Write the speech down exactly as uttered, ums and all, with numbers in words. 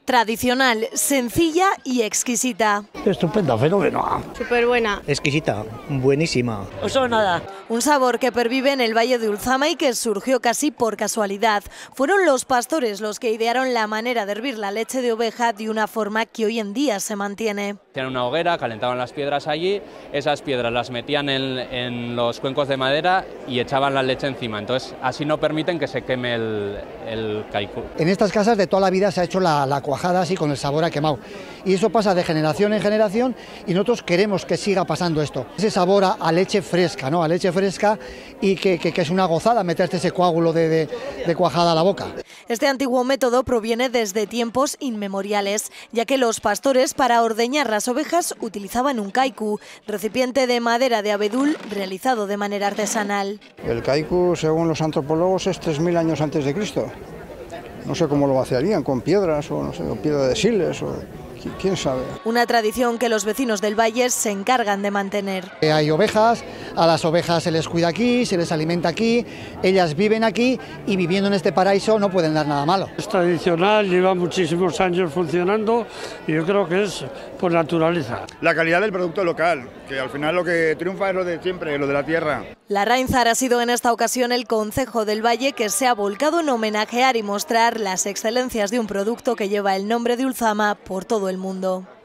Tradicional, sencilla y exquisita. Estupenda, fenómeno. Súper buena. Exquisita, buenísima. Eso nada. Un sabor que pervive en el Valle de Ulzama y que surgió casi por casualidad. Fueron los pastores los que idearon la manera de hervir la leche de oveja de una forma que hoy en día se mantiene. Hacían una hoguera, calentaban las piedras allí, esas piedras las metían en, en los cuencos de madera y echaban la leche encima. Entonces así no permiten que se queme el, el kaiku. En estas casas de toda la vida se ha hecho la, la cuajada así con el sabor a quemado. Y eso pasa de generación en generación y nosotros queremos que siga pasando esto. Ese sabor a, a leche fresca, ¿no? A leche fresca y que, que, que es una gozada meterte ese coágulo de, de, de cuajada a la boca. Este antiguo método proviene desde tiempos inmemoriales, ya que los pastores para ordeñar las ovejas utilizaban un kaiku, recipiente de madera de abedul realizado de manera artesanal. El kaiku, según los antropólogos, es tres mil años antes de Cristo. No sé cómo lo vaciarían, con piedras o no sé, o piedra de siles o quién sabe. Una tradición que los vecinos del valle se encargan de mantener. Hay ovejas, a las ovejas se les cuida aquí, se les alimenta aquí, ellas viven aquí y viviendo en este paraíso no pueden dar nada malo. Es tradicional, lleva muchísimos años funcionando y yo creo que es por naturaleza. La calidad del producto local, que al final lo que triunfa es lo de siempre, lo de la tierra. Larrainzar ha sido en esta ocasión el concejo del Valle que se ha volcado en homenajear y mostrar las excelencias de un producto que lleva el nombre de Ulzama por todo el mundo.